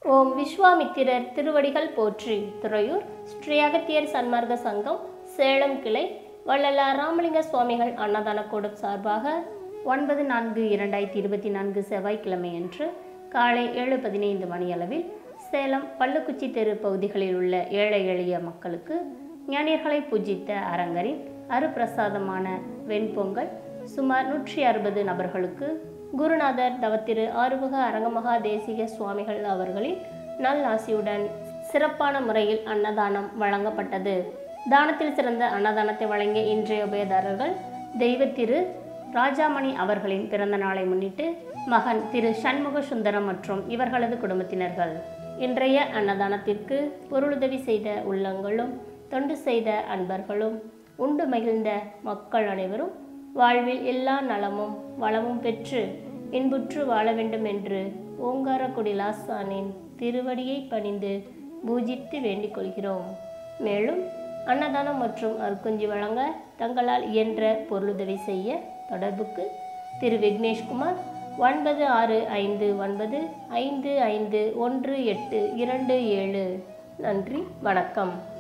ஓம் விஸ்வாமித்திரர் திருவடிகள் போற்றி. துறையூர் ஸ்ரீ அகத்தியர் சன்மார்க்க சங்கம் சேலம் கிளை வள்ளலார் ராமலிங்க சுவாமிகள் அன்னதான கூடம் சார்பாக 9/4/2024 செவ்வாய்க்கிழமை அன்று காலை 7:15 மணியளவில் சேலம் பள்ளுக்குச்சி தெரு பகுதிகளில் உள்ள ஏழை எளிய மக்களுக்கு ஞானியர்களை பூஜித்த அரங்கரின் அருப்பிரசாதமான வெண்பொங்கல் சுமார் 160 நபர்களுக்கு குருநாதர் தவத்திரு ஆறுமுக அரங்கமகா தேசிக சுவாமிகள் அவர்களின் நல்லாசியுடன் சிறப்பான முறையில் அன்னதானம் வழங்கப்பட்டது. தானத்தில் சிறந்த அன்னதானத்தை வழங்கிய இன்றைய உபயதாரர்கள் தெய்வ திரு ராஜாமணி அவர்களின் பிறந்த நாளை முன்னிட்டு மகன் திரு சண்முக சுந்தரம் மற்றும் இவர்களது குடும்பத்தினர்கள். இன்றைய அன்னதானத்திற்கு பொருளுதவி செய்த உள்ளங்களும் தொண்டு செய்த அன்பர்களும் உண்டு மகிழ்ந்த மக்கள் அனைவரும் வாழ்வில் எல்லா நலமும் வளமும் பெற்று இன்புற்று வாழ வேண்டும் என்று ஓங்காரக்குடி லாசானின் திருவடியை பணிந்து பூஜித்து வேண்டிக் கொள்கிறோம். மேலும் அன்னதானம் மற்றும் அருக்குஞ்சி வழங்க தங்களால் இயன்ற பொருளுதவி செய்ய தொடர்புக்கு திரு விக்னேஷ்குமார் 9659551827. நன்றி, வணக்கம்.